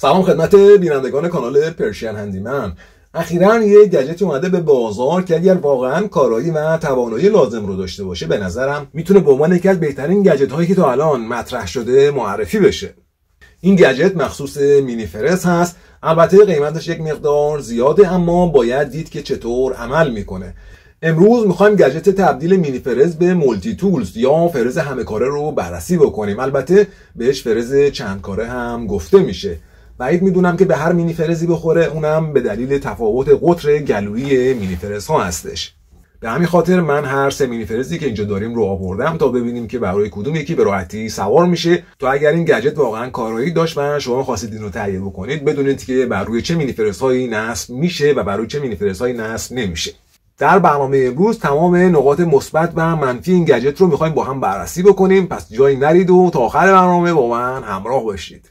سلام خدمت بینندگان کانال پرشین هندیمن. اخیراً یه گجتی اومده به بازار که اگر واقعاً کارایی و توانایی لازم رو داشته باشه به نظرم میتونه به عنوان یکی از بهترین گجت هایی که تا الان مطرح شده معرفی بشه. این گجت مخصوص مینی فرز هست. البته قیمتش یک مقدار زیاده اما باید دید که چطور عمل میکنه. امروز میخوایم گجت تبدیل مینی فرز به مولتی تولز یا فرز همه کاره رو بررسی بکنیم. البته بهش فرز چند کاره هم گفته میشه. بعید میدونم که به هر مینی فرزی بخوره، اونم به دلیل تفاوت قطر گلویی مینی فرز ها هستش. به همین خاطر من هر سه مینی فرزی که اینجا داریم رو آوردم تا ببینیم که برای کدوم یکی به راحتی سوار میشه، تا اگر این گجت واقعا کارایی داشت و شما خواستید این رو تهیه بکنید بدونید که بر روی چه مینی فرزهایی نصب میشه و بر روی چه مینی فرزهایی نصب نمیشه. در برنامه امروز تمام نقاط مثبت و منفی این گجت رو میخوایم با هم بررسی بکنیم، پس جایی نرید و تا آخر برنامه با من همراه باشید.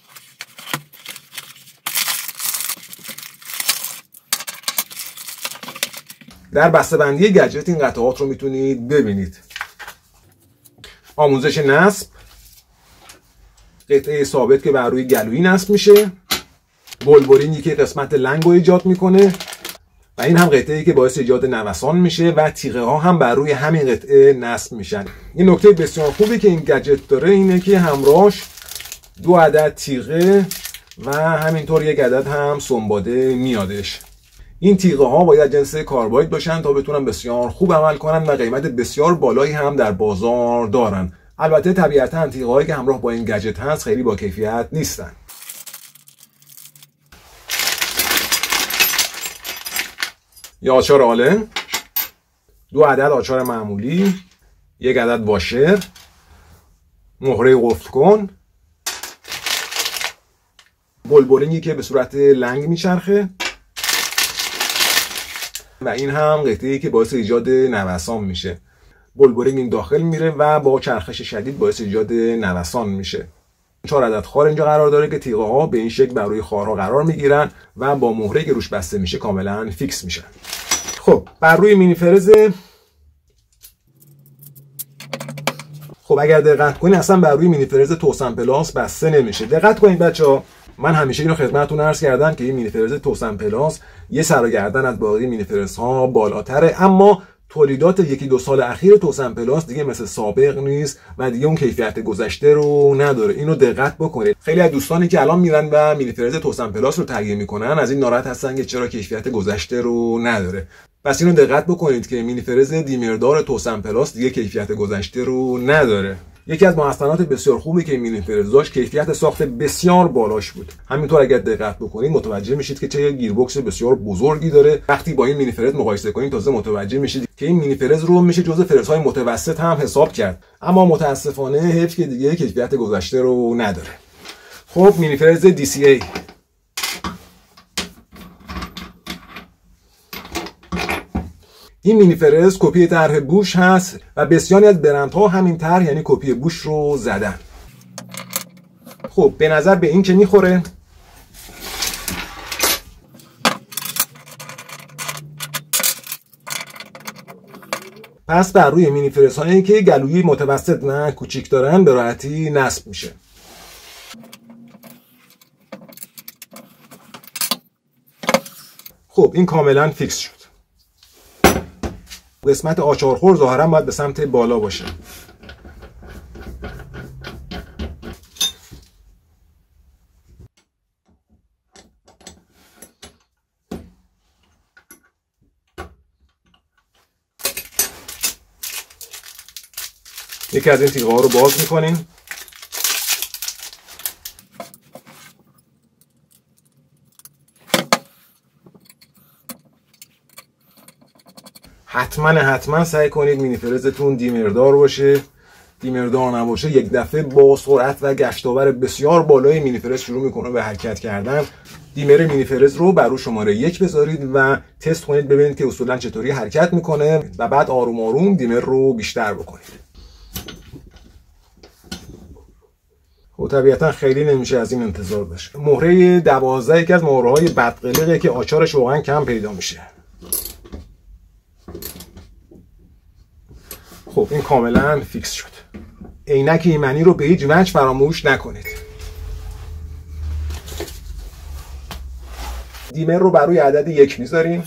در بسته‌بندی گجت این قطعات رو میتونید ببینید. آموزش نصب، قطعه ثابت که بر روی گلویی نصب میشه، بلبرینگی که قسمت لنگ رو ایجاد میکنه و این هم قطعه‌ای که باعث ایجاد نوسان میشه و تیغه ها هم بر روی همین قطعه نصب میشن. این نکته بسیار خوبی که این گجت داره اینه که همراهش 2 عدد تیغه و همینطور 1 عدد هم سنباده میادش. این تیغه ها باید جنس کارباید باشن تا بتونن بسیار خوب عمل کنن و قیمت بسیار بالایی هم در بازار دارن. البته طبیعتا تیغه هایی که همراه با این گجت هست خیلی با کیفیت نیستن. یا آچار آله، 2 عدد آچار معمولی، 1 عدد واشر، مهره قفل کن، بلبرینگی که به صورت لنگ میچرخه و این هم قطعه‌ای که باعث ایجاد نوسان میشه. بلبرینگ این داخل میره و با چرخش شدید باعث ایجاد نوسان میشه. 4 عدد خار اینجا قرار داره که تیغه ها به این شکل بر روی خارها قرار میگیرن و با مهره که روش بسته میشه کاملا فیکس میشن. خب بر روی مینی فرز، خب اگر دقت کنید اصلا بر روی مینی فرز توسن پلاس بسته نمیشه. دقت کنید بچه‌ها، من همیشه اینو خدمتتون عرض کردم که این مینی فرز توسن پلاس یه سر و گردن از باقی مینی فرزها بالاتره، اما تولیدات 1-2 سال اخیر توسن پلاس دیگه مثل سابق نیست و دیگه اون کیفیت گذشته رو نداره. اینو دقت بکنید. خیلی از دوستانی که الان میرن و مینی فرز توسن پلاس رو تهیه میکنن از این ناراحت هستن که چرا کیفیت گذشته رو نداره. پس اینو دقت بکنید که مینی فرز دیمردار توسن پلاس دیگه کیفیت گذشته رو نداره. یکی از محسنات بسیار خوبی که مینی فرز داشت کیفیت ساخت بسیار بالاش بود. همینطور اگر دقت بکنید متوجه میشید که چه گیربکس بسیار بزرگی داره. وقتی با این مینی فرز مقایسه کنید تازه متوجه میشید که این مینی فرز رو میشه جزء فرزهای متوسط هم حساب کرد، اما متاسفانه حیف که دیگه کیفیت گذشته رو نداره. خب مینی فرز DCA، این مینی فرز کپی طرح بوش هست و بسیاری از برندها همین طرح یعنی کپی بوش رو زدن. خب به نظر به این که میخوره. پس بر روی مینی فرز هایی که گلویی متوسط و کوچیک دارن به راحتی نصب میشه. خب این کاملا فیکس شد. قسمت آچارخور ظاهرا باید به سمت بالا باشه. یکی از این تیغه ها رو باز میکنیم. حتما سعی کنید مینی فرزتون دیمردار باشه. دیمردار نباشه یک دفعه با سرعت و گشتاور بسیار بالای مینی فرز شروع میکنه به حرکت کردن. دیمر مینی فرز رو بر روی شماره 1 بذارید و تست کنید ببینید که اصولا چطوری حرکت میکنه و بعد آروم آروم دیمر رو بیشتر بکنید. خب طبیعتا خیلی نمیشه از این انتظار داشت. مهره 12 یکی از مهره‌های بدقلقه که آچارش واقعا کم پیدا میشه. خب این کاملا فیکس شد. عینک ایمنی رو به هیچ وجه فراموش نکنید. دیمر رو بر روی عدد 1 میذاریم.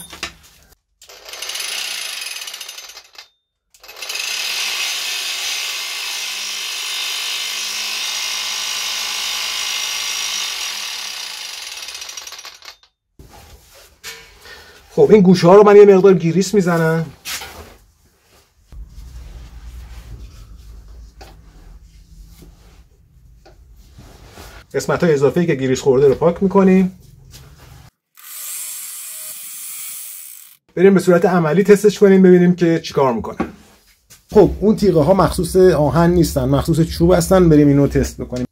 خب این گوشه ها رو من یه مقدار گریس میزنم. قسمت های اضافه‌ای که گریس خورده رو پاک میکنیم. بریم به صورت عملی تستش کنیم ببینیم که چیکار میکنه. خب اون تیغه ها مخصوص آهن نیستن، مخصوص چوب هستن. بریم اینو تست بکنیم.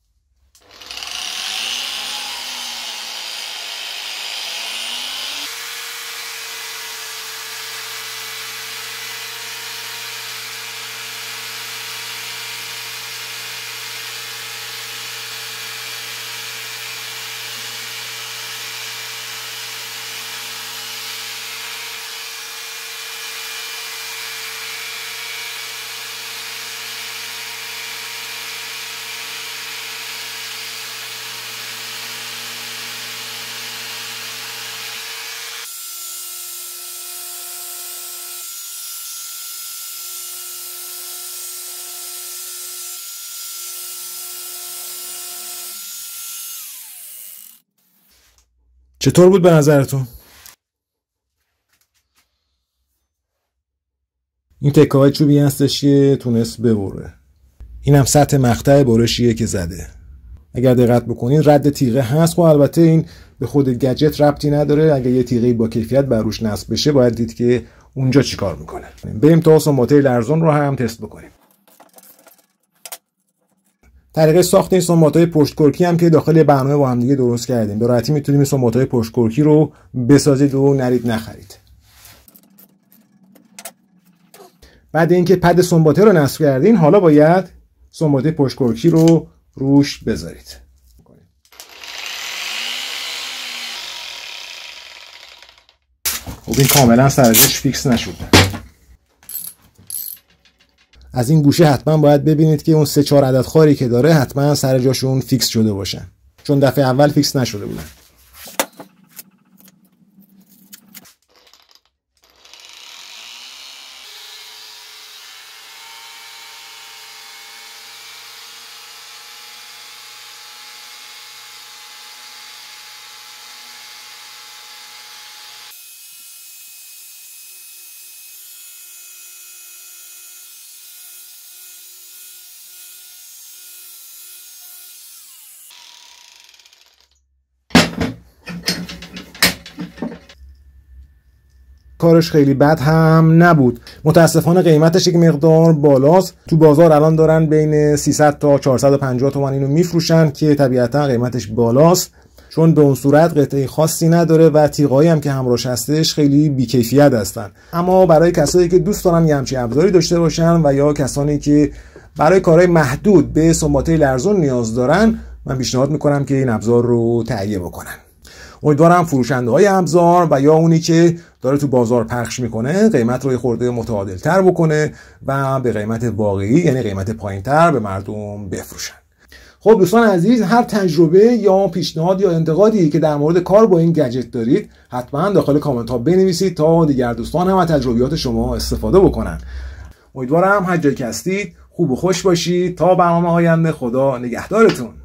چطور بود به نظرتون؟ این تکه های چوبی هستش که تونست ببره. این هم سطح مقطع برشیه که زده. اگر دقت بکنید رد تیغه هست. خب البته این به خود گجت ربطی نداره. اگر یه تیغه با کیفیت بر روش نصب بشه باید دید که اونجا چیکار میکنه. بریم تا سنباته لرزون رو هم تست بکنیم. طریقه ساخت این سنبات‌های پشت کرکی هم که داخل برنامه با هم دیگه درست کردیم. به راحتی میتونیم این سنبات‌های پشت کرکی رو بسازید و نرید نخرید. بعد اینکه پد سنباته رو نصب کردین حالا باید سنباته پشت کرکی رو روش بذارید. خب این کاملا سر جاش فیکس نشده. از این گوشه حتما باید ببینید که اون 3-4 عدد خاری که داره حتما سر جاشون فیکس شده باشن، چون دفعه اول فیکس نشده بودن. کارش خیلی بد هم نبود. متاسفانه قیمتش یک مقدار بالاست. تو بازار الان دارن بین 300 تا 450 تومان اینو میفروشن که طبیعتا قیمتش بالاست، چون به اون صورت قطعه خاصی نداره و تیغایی هم که همراهش هستش خیلی بی‌کیفیت هستن. اما برای کسایی که دوست دارن یه همچین ابزاری داشته باشن و یا کسانی که برای کارهای محدود به سنباته لرزون نیاز دارن، من پیشنهاد میکنم که این ابزار رو تهیه بکنن. امیدوارم فروشنده های ابزار و یا اونی که داره تو بازار پخش میکنه قیمت رو یه خورده متعادل تر بکنه و به قیمت واقعی یعنی قیمت پایین تر به مردم بفروشن. خب دوستان عزیز، هر تجربه یا پیشنهاد یا انتقادی که در مورد کار با این گجت دارید حتما داخل کامنت ها بنویسید تا دیگر دوستان هم از تجربیات شما استفاده بکنن. امیدوارم هر جایی که هستید خوب و خوش باشید. تا برنامه آینده خدا نگهدارتون.